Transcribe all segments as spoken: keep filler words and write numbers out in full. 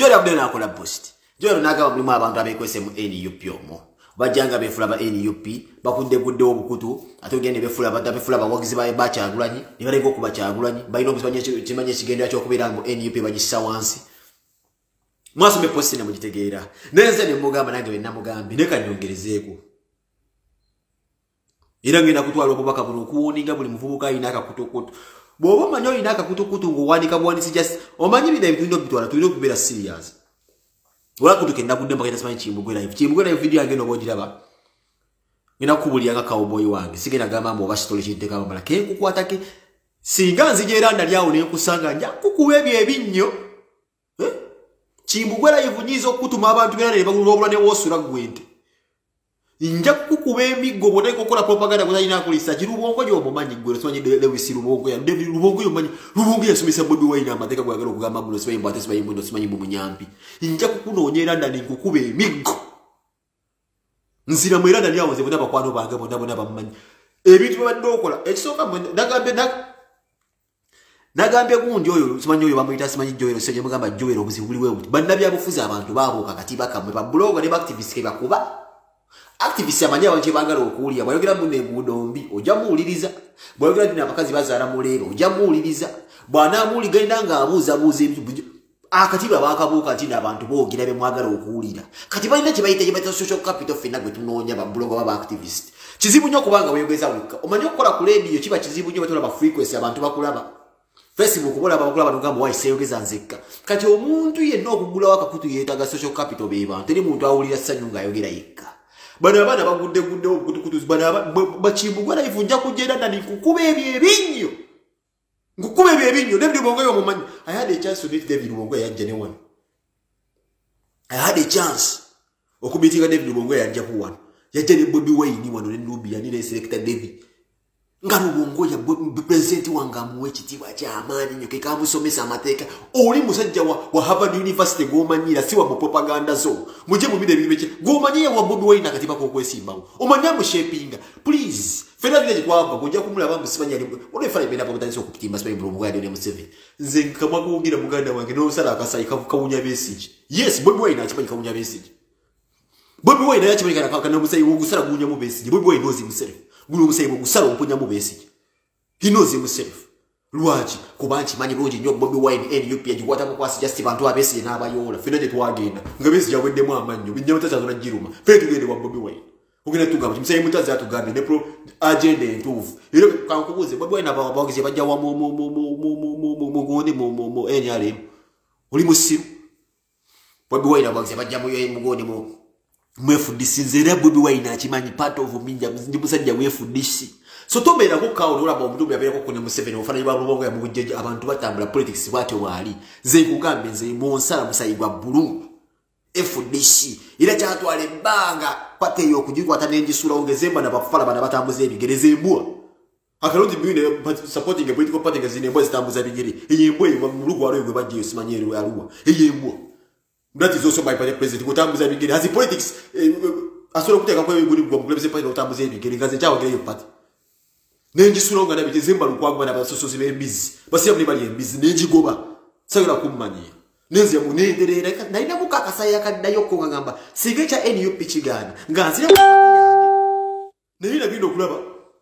Joel abdena akola post Joel naga mulimu abantu abekwese mu N U P omo bajanga befula ba N U P bakudde gudde obukutu atogende befula ba befula ba wagizi ba bacha agulanyi nibalengo kuba cha agulanyi bayino bizanye kimanye kigenda cyo kubira ngo N U P bagisa wansi mwaso me post na mugitegeera neze ne mugamba nange we namugambi neka nyongerezeeko ira ngenda kutwala obubaka buno kuwoninga buli muvubuka inaka kutokuto bobo manyo inaka kutokuto ngo wanika bwani si just omanyi bida bindo bitwala tuliro kubera serious wala kutukenda kudemba kenda simanyi Kimbugwe live Kimbugwe live video yange no bojiraba ngina kubuli anga cowboy wange sigena gamba mbo bashitole chiteka bamala ke kukwatake singa nzijera ndalyawo ne kusanga nja kukuwebye ebinnyo eh Kimbugwe live nyizo kutuma abantu bera ne bagulobula ne wosura gwente inja kukuba emigo bone kokola propaganda kuzayina kulisa Rubongoya omumanyi gwero somanyi Lewis Rubongoya David Rubongoya omumanyi Rubongoya yasomesa Bobi Wine amateka gwagala okugamba muno sibayi mbate sibayi muno simanyi mu munyampi inja kukunoonyera ndani kukuba emigo nzira mwera ndani awoze bona bakwano bange bona bona bamanyi ebintu babadde okola ekisoka nagambe nagambe gundi oyo simanyi oyo bamuyita simanyi Joel seje mugamba Joel obuzibuli wewe bannabi abufuza abantu babo kakatiba kamwe ba blogger ne activist ke bakuba activist amanya wanje bangalo okuliya bayogera munne mudombi oja muuliriza bayogera dina abakazi bazara mulero oja muuliriza bwana muli genda nga abuza abuza ebintu akatiba bakabuka ati abantu bogira be mwagala okuulira kati balina kye bayita kye social capital fina gwe tunoonya ba blogger baba activist kizibu nnyo kubanga bayogeza wika omanyi okukola ku radio kiba kizibu nnyo batola ba frequency abantu bakulaba Facebook bola bakulaba ngambo wai seyogeza nzekka kati omuntu yenna okugula wakakutu yeetaga social capital be bantu teri muntu awulira ssanyu nga ayogera yekka bana bana bagudde gudde okutukutu bana bachimbugwa na ivunja kujenda ndani kukube ebinyo ngukube ebinyo David Rubongoya omumanyi I had a chance to meet David Rubongoya yajja ne one I had a chance okubitinga David Rubongoya yajja ku one yajja ne Bobi Wine wano ne Nubi yani ne selector David nga Rubongoya president wanga muwe kitiba kya amani nyo ke kamusomesa amateka oli musajja wa, wa Harvard University gomanyira siwa mu propaganda zo muje mu bide bibeche gomanyira wa Bobi Wine akatiba ko kwesimba omanya mu shaping please fena vile kwamba kujja kumulaba musibanya ali ole fala ibenda pamotanisa okupitimba sipa Rubongoya ne museveni nze kama kugira muganda wange no sala akasai kawunya besiji yes Bobi Wine achipa kawunya besiji Bobi Wine yachipa kana kana musai wugusala gunya mu besiji Bobi Wine nozi musere gulo musai wugusala omponya mu besiji he knows himself lwachi kubanchi manyi bulungi nnyo Bobi Wine N U P ajikwata mu kwasi just bantu abesi n'abayola fena je twagenda ngabesi jawedde amanyo binyama tazazona jiruma fe tugende wa Bobi Wine ugenda tugamba msayi mutazi atugambe ne pro agenda entufu ero kankubuze Bobi Wine aba bagize bajja wa mu mu mu mu mu mu gone mu mu mu N R M oli musiru Bobi Wine abagize bajja mu mu gone mu mwefu disinzera Bobi Wine akimanyi part of minja ndi musajja mwefu disi so tomera ko kawo olaba omuntu byabera ko kune Museveni ofana iba Rubongoya mu bujjeje abantu batambula politics bwate wali ze kugambe ze monsala musayigwa bulu F D C ila kyatwale banga pate yo kujikwata nenjisula ongezemba na bafala bana batambuze ebigereze embwa akarundi bine supporting a political party ngazine embwa zitambuza bigere eyembwe mu rugo walo yegwe bagiye simanyero yaruwa eyembwa that is also by president kutambuza bigere has politics asoro kuteka kwa yegwe ngo mkulebeze party utambuze ebigere ngaze cyawo geyo party nenji suronga na bitezemba lukwagwa na basosozi bembizi basiya muri bali embizi nenji goba sagala kumanyira nenzi ya munenderera na ina mukaka saya kaddayo ko ngamba sigecha N U P kigana nganzira ku pati yange nerina bindo kulaba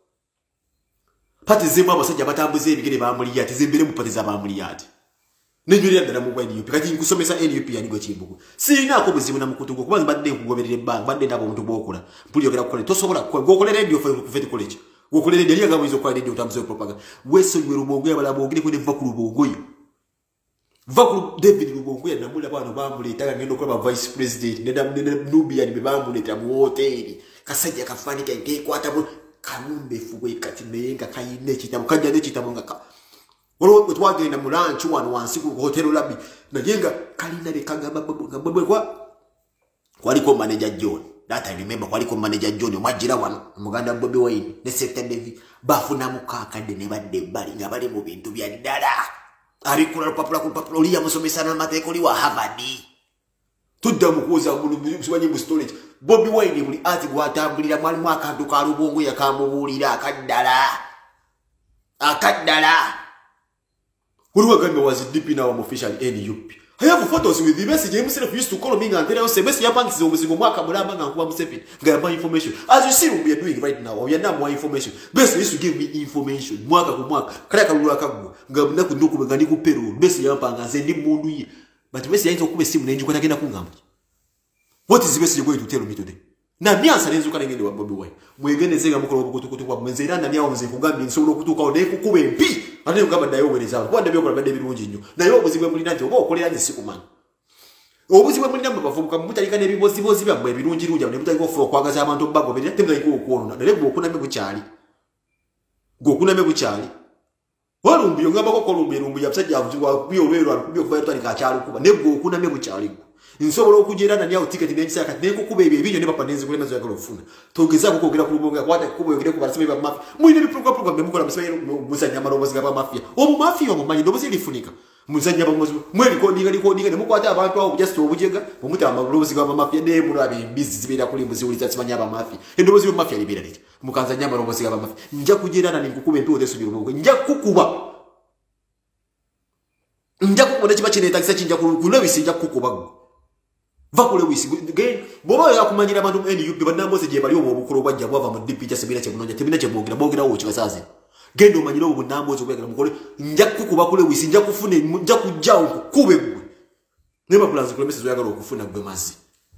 pati zema abasajja batambuze ebigere bamuli yati zembere mu pati za bamuli yati nenjuri ndana mu N U P kati nkusomesa N U P yani go Kimbugwe sina ko buzimu na mukutugo kubanza badde kugoberera bang badde ndabo omuntu bokula mpuli yogera kukola tosobola gokolera radio for kufeti college gokolera radio nga mwizo kwa radio utambuze propaganda weso ywe Rubongoya balabo ogire ko ne va ku Rubongoya Vakulu David Rubongoya namula bano bamuleta ngendo kwa vice president nenda Nubi yani bamuleta mu hoteli kasajja kafanika nke kwata bo kanumbe fuwe kati menga kayine kitamu kajja ne kitamu ngaka wolo twagenda mu lunch wano wansi ku hotel labi na yenga kalina le kagamba babwe kwa kwaliko manager John that I remember kwaliko manager John mwajira wano muganda Bobi Wine ne sector David bafuna mukaka de ne badde bali nga bali mu bintu bya dada arikula rupapula kupapula oli yamusomesa na mateko li wa Harvard tudda mukuza bulu sibanyi mu storage Bobi Wine buli ati gwatambulira mwali mwakantu ka Rubongoya kamubulira akaddala akaddala uli wagambe was deep in our official N U P I have photos with the message himself used to call me and tell us the message banks is single mark and one seven. Get more information. As you see what we are doing right now, we are now more information. Best is to give me information. Mwaka ku mwaka. Kaka luaka ku. Ngabuna ku nduku ngani ku Peru. Best yampanga zendi mundu yi. But best yaito ku simu nenji kwenda kenda kungamba. What is the message you're going to tell me today? Na miansa nenzo kana ngende wa Bobi Wine. Mwegene zenga mukolo bukutukutu kwa mwenzerana nyawo nze kugambi nsobola okutuka ode kukube mpi. Ate kugamba dayo weleza. Kwa ndabyo kola bade birungi nnyo. Nayo obuzibwe muli nanje oba okolera nze sikumanya. Obuzibwe muli namwe bavubuka mutalika ne bibozi bozi byamwe birungi runja ne mutalika ofuro kwagaza abantu bago bere temla iko okuona. Dale gwo kuname bukyali. Gwo kuname bukyali. Walumbi ngamba ko kolumbi lumbi yapsajja avuzwa kuyo lwero alukubyo kuva yatali ka kyali kuba ne gwo kuname bukyali. Insobola okujerana nyawo ticket n'ekisa kati nekukuba ebyo ebinyo ne bapanenze kule mazo yakalo ofuna. Togeza ko kogera ku Rubongoya kwata kubo yogere ku basime ba mafia. Mwine bi program program mukola basime musanya marobozi ga ba mafia. Omu mafia omu manyi ndobozi lifunika. Musanya ba muzo mweli ko ndiga liko ndiga ne mukwata abantu awo just obujega bomuta amarobozi ga ba mafia ne mulabe mbizi zibera kuli muzi uliza tsimanya ba mafia. Endobozi yo mafia libera leti. Mukanza nyama marobozi ga ba mafia. Nja kujerana ni kukube mpi odesu birungo. Nja kukuba. Nja kukuba chiba chine takisa chinja kulewisi nja kukuba. Vakule wisi again boba ya kumanyira abantu mu N U P banambo se je bali obo bukuru bajja bwava mu D P just bila kyemunonja tebina kyebogira bogira wo kibasaze gendo manyira obo nambo zo kwegera mukole nja kukuba kule wisi nja kufune nja kujja kube gwe nema plans kule message yagalo okufuna gwe mazi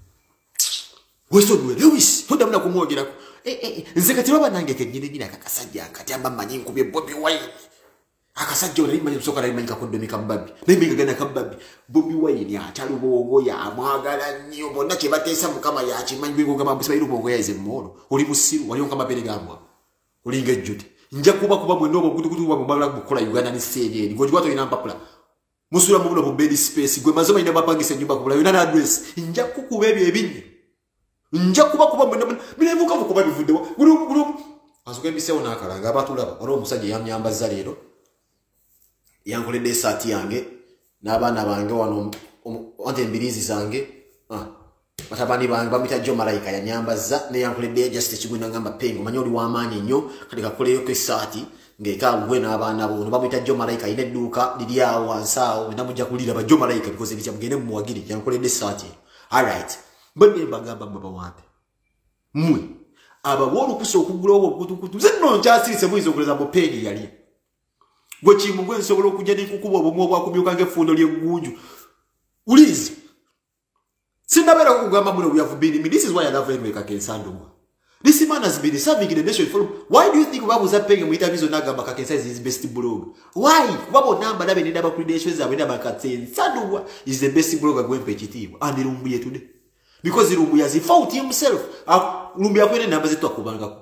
weso dwe lewis toda mna kumwogera eh eh nzekati baba nange kenyine nyina kakasajja kati amba manyi nkubye Bobi Wine akasajja oli manyi soka ali manyi kakodomi kambabi nembiga gana kambabi Bobi Wine ya tali Rubongoya amwagala nnyo bonna kye bateesa mukama yachi manyi bigo gamba mbisa Rubongoya ize mmono oli musiru wali nkama pere gambwa oli ngejjute nja kuba kuba mwe ndobo kutukutu bwa mbagala kukola Uganda ni stage ngo jwato ina mpapula musura mu bulo bed space gwe mazoma ina bapangise nyumba kubula yuna address nja kukuba ebyo ebinyi nja kuba kuba mwe binevuka kuba bivuddewo gulu gulu azuke bisewo nakalanga abatulaba wali omusajja yamnyambaza leero yankoledde saati yange n'abaana bange wano onte embirizi zange ah batabani bange bamita jo malaika yanyambaza ne yankoledde just ekigwina ngamba Peng omanyi oli w'amaanyi nnyo kati kakoleyo ko saati ngeka gwe n'abaana bo no bamita jo malaika ine edduuka liri awo wansi awo namujja kulira ba jo malaika because ebikya mugende mu muwagiri yankoledde saati alright mbadde bagamba baba wampe mmwe abawolu kuso okugula obwo kutukutu zinno nkyasirise muyizo okuleza mu Peng yali gwe Kimbugwe nsobola okujja n'ekukuba obumwe obwakumyuka ng'effundo ly'eggunju ulizi sinabera kugamba muno we have been this is why I love Henry Kakensandwa this man has been serving the nation for why do you think babuza Peng mu interviews onagamba Kakensa is his best blog why babo namba nabe ne naba credentials zabe naba Kakensandwa is the best blogger gwempe kitiibwa and Lumbuye today because Lumbuye has fought himself Lumbuye akwene namba zetu akubangako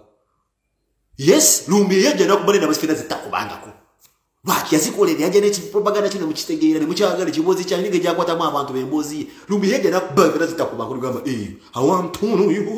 yes Lumbuye yajja nakubane namba zifina zitakubangako Baki yazikole yaje ne propaganda kino mukitegeera ne mukyagala kibozi kyalinge jakwata mu abantu bembozi lumbi yeje na kubanga zitakuba kugamba eh awantu yo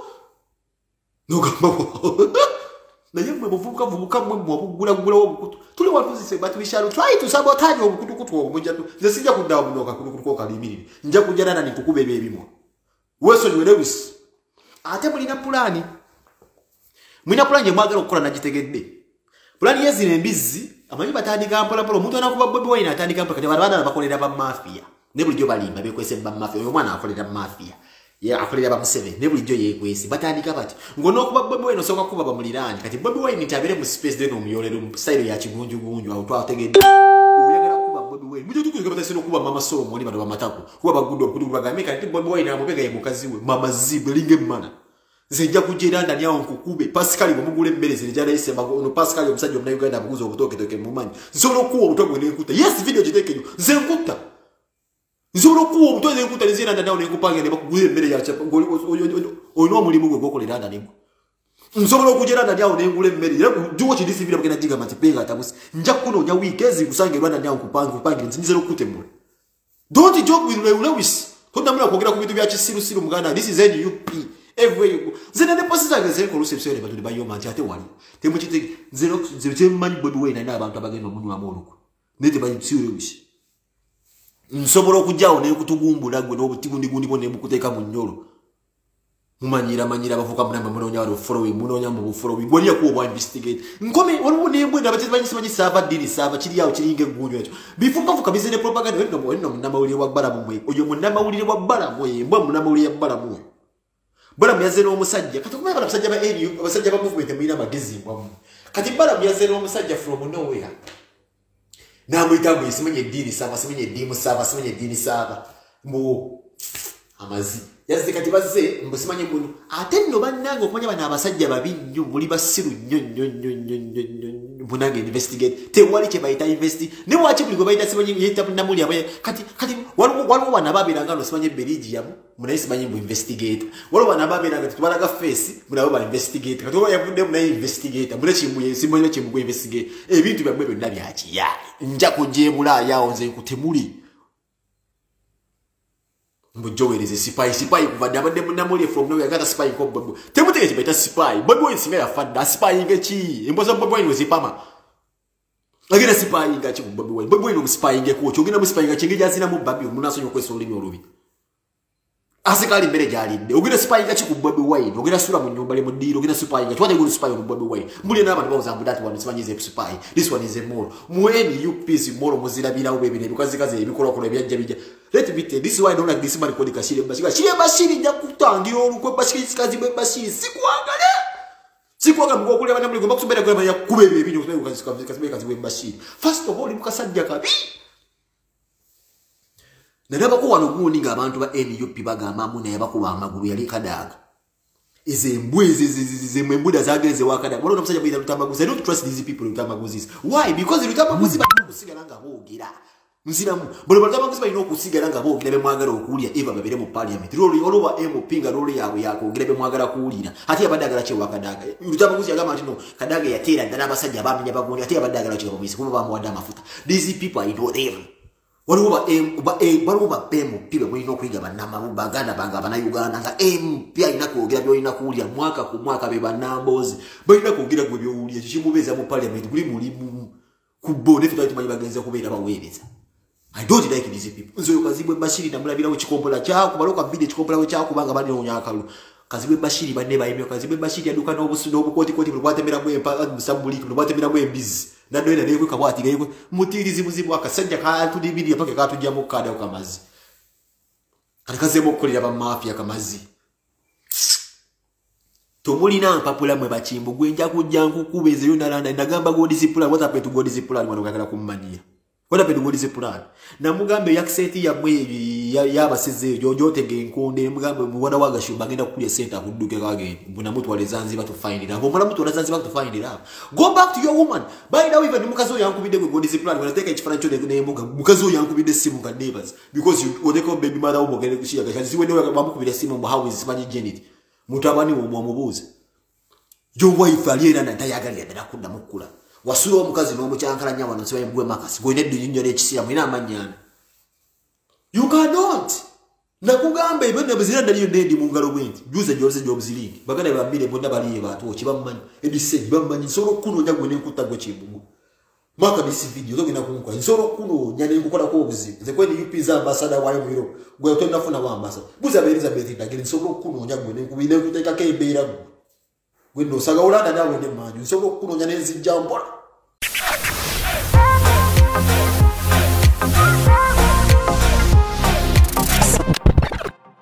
no gamba na yemwe buvuka buvuka mwe mubugula gula obukutu tuli watuzi se but we shall try to sabotage obukutu kutu obujja tu ze sijja kudawa bunoka kutu ko kalimirire nja kujana nani tukube ebibimo weso ni Lewis ate mulina plani mwina plani mwagala okukola nagitegedde plani yezine mbizi amanyi batandika mpola mpola omuntu anakuba Bobi Wine atandika mpola kati bana bakolera ba mafia ne bulijjo balimba bekwese ba mafia oyo mwana akolera mafia ye akolera ba museve ne bulijjo yekwese batandika bati ngono okuba Bobi Wine osoka kuba bamulirani kati Bobi Wine tabere mu space de no muyolero mu style ya kigunju gunju awo twategedde uyagala kuba Bobi Wine mujjo tukuze kabata sino kuba mama so moni bado bamatako kuba bagudo kudu bagamika kati Bobi Wine amubega ye mukazi we mama zibe linge mana zenja kujira ndani yawo nkukube Pascal bomugule mbere zinjana ise bago no Pascal omusajja omna Uganda abuguzo obutoke toke mumanyi nsobola kuwa obutogwe n'enkuta yes video gitekenyo zenkuta nsobola kuwa obutogwe n'enkuta nzira ndani yawo n'enkupange ne bakugule mbere ya chapa ono omulimu gwe gokolera ndani ngo nsobola kujira ndani yawo n'engule mbere era juwo kidisi video bagenda diga mati Peng atabusi nja kuno nya weekezi kusange Rwanda ndani yawo kupange kupange nzinzero kutemula don't joke with Lewis tondamula kwogera ku bintu bya kisiru siru muganda this is N U P everywhere you go zene ne posi zange zeko reception abantu bayo ate wali temuchite zero zero manyi Bobi Wine na abantu abagenda omunywa amoluko nete bayi serious nsobola okujjawo ne kutugumbula gwe n'obutigundi gundi bone mukuteka mu nnyolo mumanyira manyira bavuka munamba munonya wali following munonya mu following wali yakuwa investigate nkome waliwo nembwe ndabatezi banyisi banyi sava dini sava kiri yawo kiringe gunyo ekyo bifuka fuka bizene propaganda wendo wendo munamawulire wa bala mumwe oyo munamawulire wa bala mwe mbwa munamawulire wa bala mwe bala myazene omusajja kati kumenya bala musajja ba eni abasajja ba movement mwina magezi mbwa kati bala myazene omusajja from nowhere namwita mwe simenye dini sava simenye dini sava simenye dini sava mbo amazi yaze kati baze mbusimanye muno ate nno bannange okumanya bana abasajja babi nnyo muli basiru nnyo nnyo nnyo nnyo munange investigate tewali kye bayita investi ne wachi buli gwe bayita simanyi yita namuli abaye kati kati waliwo waliwo bana babiranga no simanye Belgium munayi simanyi mu investigate waliwo bana babiranga tubalaga face munabo ba investigate kati yavudde munayi investigate mune kimbuye simanyi kimbuye investigate ebintu byabwe byonna byaki ya nja kujemula yawo nze kutemuli mbujowereze spy spy kuvadde abadde munamuli from nowhere gata spy ko bobo temutegeke beta spy bobo insinga ya fanda spy ngechi emboza bobo ino zipama agina spy ngachi bobo wine bobo ino spy ngeko chogina mu spy ngachi ngeja zina mu babi munasonyo kweso olimi olubi asikali mbere jalinde ogina spy ngachi ku bobo wine ogina sura mu nyumba le mudiro ogina spy ngachi wade go spy on bobo wine mbuli n'abantu bawuzambu that one simanyize spy this one is a more mweni you piece more muzira bila ubebine because kaze ebikolo kono byajja bijja. Let me tell you, this is why I don't like this man called Kashire Bashiri. Kashire Bashiri nyakutangira olukwe Bashiri sikazi bwe Bashiri. Sikuangale. Sikuanga mko kule bana mliko bakusubira kule ya kubebe ebinyo kusubira kazi kazi kazi bwe Bashiri. First of all mukasajja kabi. Nalaba ko wano guninga abantu ba N U P bagamba muna yabakuba amaguru yali kadaga. Ize mbwezi zize mwembuda zageze wakada. Walo namusajja bwe Lutamaguzi. I don't trust these people Lutamaguzi. Why? Because Lutamaguzi bakusigala nga bogira. Mziramu bolo Lutamaguzi balina okusigala nga bogira be mwagala okuulira eva babere mu parliament lolo oloba M pinga lolo yawe yako ogira be mwagala kuulira ati abadagala kye wakadaga Lutamaguzi yagamba ati no kadaga yatera ndana abasajja abamenya bagondi ati abadagala kye bamwisi kuba bamuwadde amafuta. These people I know them waliwo ba M ba baliwo ba M pibe mulina okuyiga bannamabu baganda banga bana Uganda nga M pia ina kwogera byolina kuulira mwaka ku mwaka be bannambozi balina kwogera gwe byowulira kimubeeza mu parliament buli mulimu kubone fitwa tumanyi bagenze kubeera baweereza. I don't like these people. Nzo kazibwe Bashiri namulabira we chikompola cha kubaloka bide chikompola cha kubanga bali onyakalu. Kazibwe Bashiri bane bayimyo kazibwe Bashiri aduka no busu no bukoti koti bwatembera mwe pa musambuliki bwatembera mwe mbizi. Nado ina leko kabwati gayiko mutirizi muzimu akasajja ka tudi bidi atoke ka tujja mukada okamazi. Alikazemo kukolera ba mafia kamazi. Tomulina mpapula mwe Kimbugwe nja kujja nkukubeze yo nalanda ndagamba go discipline what happened to go discipline mwana kagala kummania. What happened to go discipline? Na mugambe yakseti ya mwe yabasize jojo tege nkonde mugambe mwana waga shumba ngenda kukulya center kuduke kage mbona mtu wale Zanzibar to find it up mbona mtu wale Zanzibar to find it up. Go back to your woman. By the way even mukazo yankubide go discipline when take each financial de muga mukazo yankubide simu ka neighbors because you odeko baby mother umogere kushiya gacha ziwe ndewe bamukubide simu mu how is manage Janet mutabani wo mubuze your wife aliera na tayagalya dada kunda mukula wasuro omukazi no muchankala nyawa no sibaye mbwe makasi goine dunyinyo lekisiya mwina amanyana. You cannot nakugamba ibende bizira ndaliyo ndendi mu ngalo bwenti juze jose jobzilingi bagana babire bonda baliye batu okibamanyi edise bamanyi soro kuno nyagwe ne kutagwe Kimbugwe maka bisi video zo binakunkwa soro kuno nyane ngukola ko obuzi nze kweni U P za ambassador wayo mwiro gwe otonna funa wa ambassador buza be Elizabeth ndagire soro kuno nyagwe ne kubile kuteka ke beira gwe no saga ulanda dawo ne manyu soro kuno nyane nzijambola